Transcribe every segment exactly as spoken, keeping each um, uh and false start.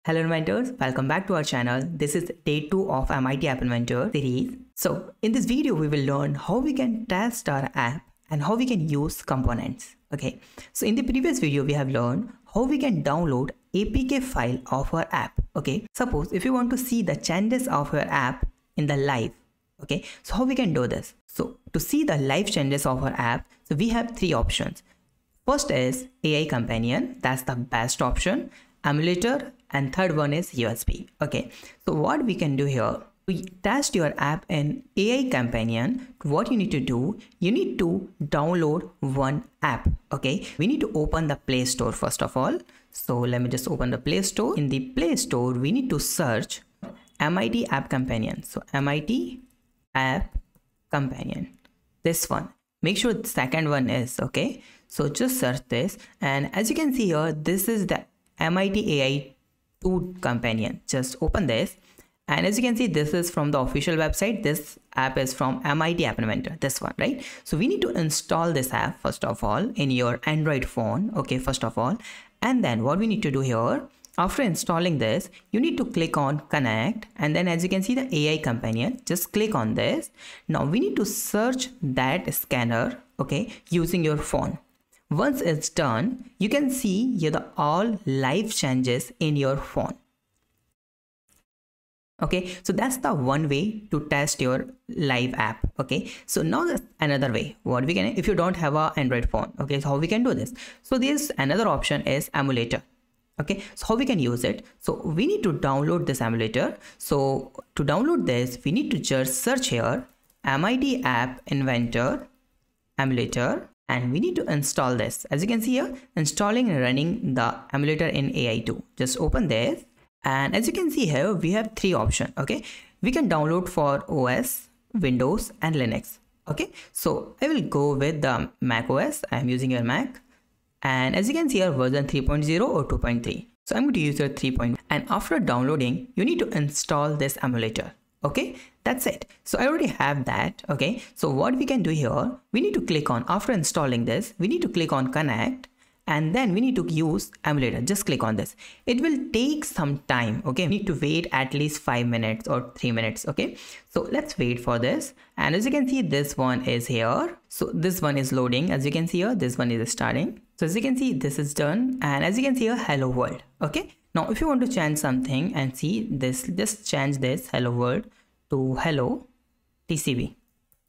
Hello inventors, welcome back to our channel. This is day two of M I T App Inventor series. So in this video, we will learn how we can test our app and how we can use components. Okay, so in the previous video, we have learned how we can download A P K file of our app. Okay, suppose if you want to see the changes of your app in the live. Okay, so how we can do this? So to see the live changes of our app, so we have three options. First is A I companion, that's the best option. Emulator, and third one is U S B. Okay, so what we can do here, to test your app in A I companion, what you need to do, you need to download one app. Okay, we need to open the Play Store first of all. So let me just open the Play Store. In the Play Store, we need to search M I T App Companion. So M I T App Companion, this one. Make sure the second one is okay. So just search this, and as you can see here, this is the M I T A I two companion. Just open this, and as you can see, this is from the official website. This app is from M I T App Inventor, this one, right? So we need to install this app first of all in your Android phone. Okay, first of all, and then what we need to do here, after installing this, you need to click on connect, and then as you can see, the A I companion, just click on this. Now we need to search that scanner, okay, using your phone. Once it's done, you can see here the all live changes in your phone. Okay, so that's the one way to test your live app. Okay, so now there's another way. What we can, if you don't have a Android phone, okay, so how we can do this? So there's another option is emulator. Okay, so how we can use it? So we need to download this emulator. So to download this, we need to just search here M I T App Inventor emulator. And we need to install this. As you can see here, installing and running the emulator in A I two. Just open this. And as you can see here, we have three options. Okay, we can download for O S, Windows, and Linux. Okay, so I will go with the Mac O S. I am using your Mac. And as you can see here, version three point zero or two point three. So I'm going to use your three point. And after downloading, you need to install this emulator. Okay, that's it. So I already have that. Okay, so what we can do here, we need to click on, after installing this, we need to click on connect, and then we need to use emulator. Just click on this. It will take some time. Okay, we need to wait at least five minutes or three minutes. Okay, so let's wait for this. And as you can see, this one is here. So this one is loading. As you can see here, this one is starting. So as you can see, this is done. And as you can see here, hello world. Okay, now if you want to change something and see this, just change this hello world to hello T C B.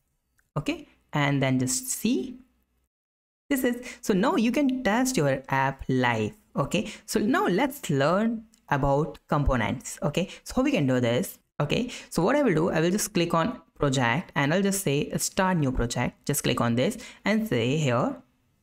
Okay, and then just see this is, so now you can test your app live. Okay, so now let's learn about components. Okay, so how we can do this? Okay, so what I will do, I will just click on project, and I'll just say start new project. Just click on this and say here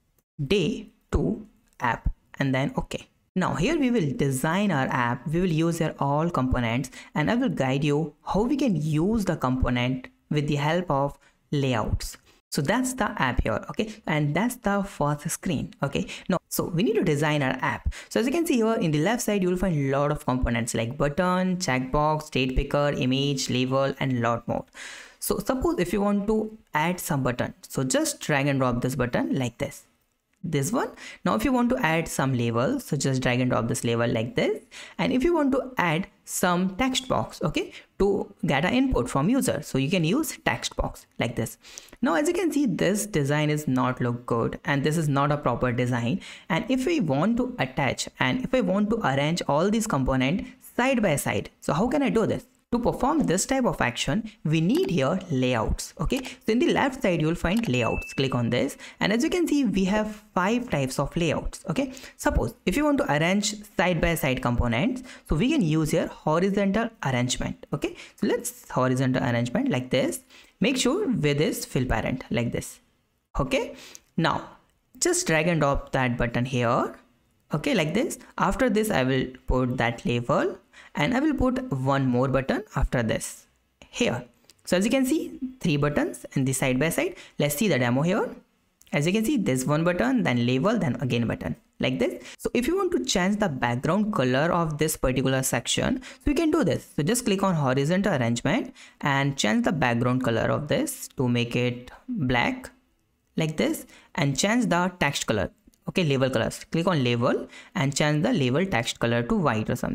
day two app, and then okay. Now here we will design our app. We will use here all components, and I will guide you how we can use the component with the help of layouts. So that's the app here. Okay, and that's the first screen. Okay, now so we need to design our app. So as you can see here in the left side, you will find a lot of components like button, checkbox, state picker, image, label, and lot more. So suppose if you want to add some button, so just drag and drop this button like this. This one. Now if you want to add some label, so just drag and drop this label like this. And if you want to add some text box, okay, to get an input from user, so you can use text box like this. Now as you can see, this design is not look good, and this is not a proper design. And if we want to attach, and if I want to arrange all these components side by side, so how can I do this? To perform this type of action, we need here layouts. Okay, so in the left side, you will find layouts. Click on this, and as you can see, we have five types of layouts. Okay, suppose if you want to arrange side by side components, so we can use here horizontal arrangement. Okay, so let's horizontal arrangement like this. Make sure with this fill parent like this. Okay, now just drag and drop that button here. Okay, like this. After this, I will put that label, and I will put one more button after this here. So as you can see, three buttons in the side by side. Let's see the demo here. As you can see, this one button, then label, then again button like this. So if you want to change the background color of this particular section, so we can do this. So just click on horizontal arrangement and change the background color of this to make it black like this, and change the text color. Okay, label colors. Click on label and change the label text color to white or something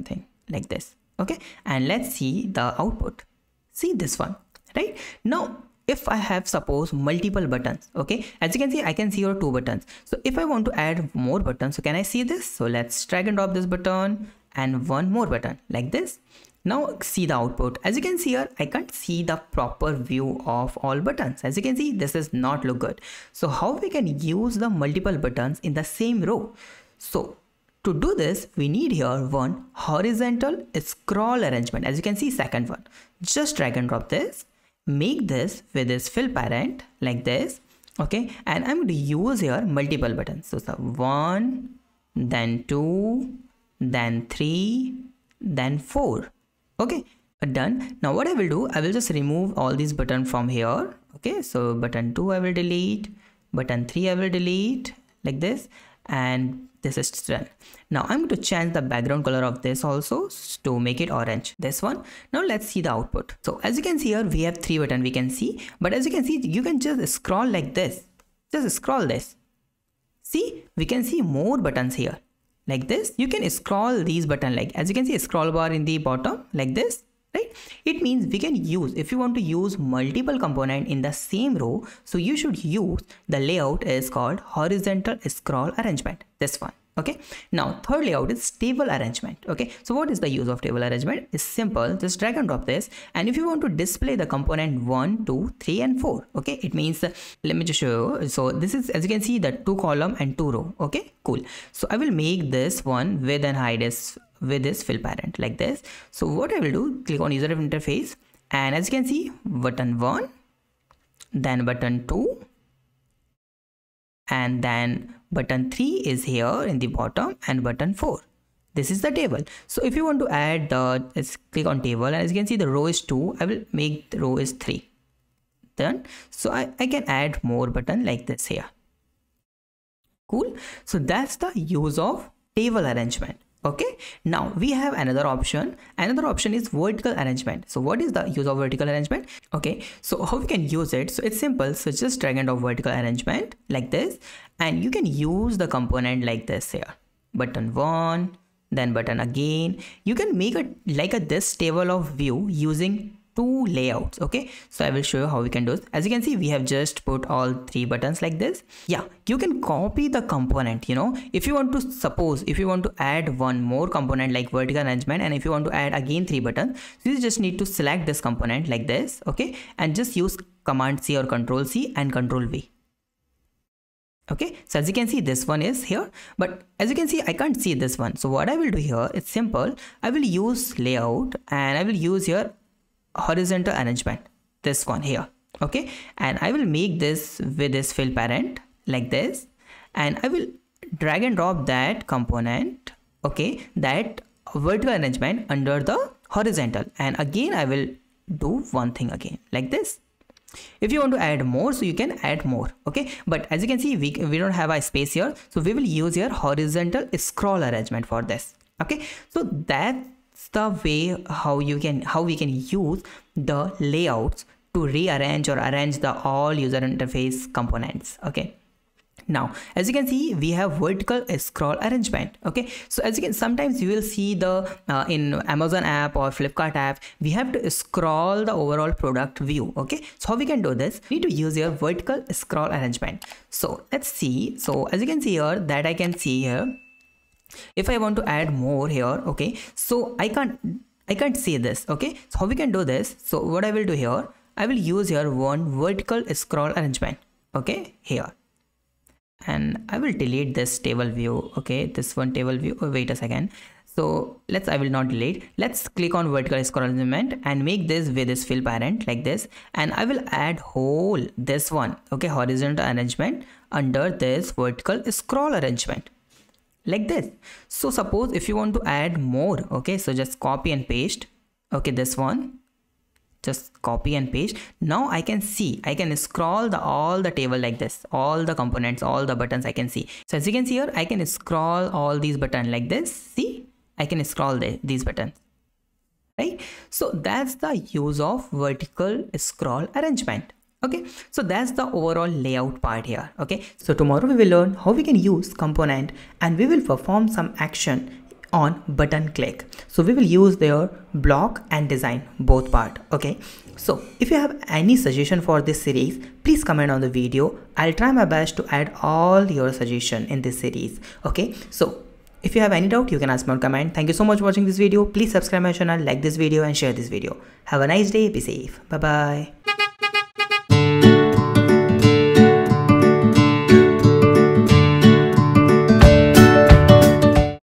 like this. Okay, and let's see the output. See this one, right? Now if I have suppose multiple buttons, okay, as you can see I can see your two buttons. So if I want to add more buttons, so can I see this? So let's drag and drop this button and one more button like this. Now see the output. As you can see here, I can't see the proper view of all buttons. As you can see, this does not look good. So how we can use the multiple buttons in the same row? So to do this, we need here one horizontal scroll arrangement. As you can see, second one, just drag and drop this, make this with this fill parent like this. Okay, and I'm going to use here multiple buttons. So, so one, then two, then three, then four. Okay, done. Now what I will do, I will just remove all these buttons from here. Okay, so button two I will delete, button three I will delete like this, and this is done. Now I'm going to change the background color of this also to make it orange, this one. Now let's see the output. So as you can see here, we have three buttons we can see, but as you can see, you can just scroll like this, just scroll this. See, we can see more buttons here like this. You can scroll these buttons, like as you can see a scroll bar in the bottom like this, right? It means we can use, if you want to use multiple components in the same row, so you should use the layout is called horizontal scroll arrangement, this one. Okay, now third layout is table arrangement. Okay, so what is the use of table arrangement? It's simple, just drag and drop this, and if you want to display the component one, two, three and four, okay, it means uh, let me just show you. So this is, as you can see, the two column and two row. Okay, cool. So I will make this one width and height is with this fill parent like this. So what I will do, click on user interface, and as you can see, button one, then button two, and then button three is here in the bottom, and button four. This is the table. So if you want to add the, let's click on table, and as you can see the row is two, I will make the row is three. Done. So I, I can add more button like this here. Cool. So that's the use of table arrangement. Okay, now we have another option. Another option is vertical arrangement. So what is the use of vertical arrangement? Okay, so how we can use it? So it's simple. So just drag and drop vertical arrangement like this, and you can use the component like this here. Button one, then button again. You can make it like a this table of view using two layouts. Okay, so I will show you how we can do it. As you can see, we have just put all three buttons like this. Yeah, you can copy the component, you know, if you want to, suppose if you want to add one more component like vertical arrangement, and if you want to add again three buttons, so you just need to select this component like this. Okay, and just use command C or control C and control V. Okay, so as you can see, this one is here, but as you can see, I can't see this one. So what I will do here, it's simple. I will use layout, and I will use here horizontal arrangement, this one here. Okay, and I will make this with this fill parent like this, and I will drag and drop that component, okay, that vertical arrangement under the horizontal, and again I will do one thing again like this. If you want to add more, so you can add more. Okay, but as you can see, we, we don't have a space here, so we will use here horizontal scroll arrangement for this. Okay, so that's the way how you can how we can use the layouts to rearrange or arrange the all user interface components. Okay, now as you can see, we have vertical scroll arrangement. Okay, so as you can, sometimes you will see the uh, in Amazon app or Flipkart app, we have to scroll the overall product view. Okay, so how we can do this? We need to use your vertical scroll arrangement. So let's see. So as you can see here, that I can see here, if I want to add more here, okay, so I can't I can't see this. Okay, so how we can do this? So what I will do here, I will use here one vertical scroll arrangement. Okay, here, and I will delete this table view. Okay, this one table view. Oh, wait a second. So let's, I will not delete. Let's click on vertical scroll arrangement and make this with this fill parent like this, and I will add whole this one. Okay, horizontal arrangement under this vertical scroll arrangement like this. So suppose if you want to add more, okay, so just copy and paste. Okay, this one, just copy and paste. Now I can see, I can scroll the all the table like this, all the components, all the buttons I can see. So as you can see here, I can scroll all these buttons like this. See, I can scroll the, these buttons, right? So that's the use of vertical scroll arrangement. Okay, so that's the overall layout part here. Okay, so tomorrow we will learn how we can use component, and we will perform some action on button click. So we will use their block and design both part. Okay, so if you have any suggestion for this series, please comment on the video. I'll try my best to add all your suggestion in this series. Okay, so if you have any doubt, you can ask me on comment. Thank you so much for watching this video. Please subscribe my channel, like this video and share this video. Have a nice day. Be safe. Bye bye.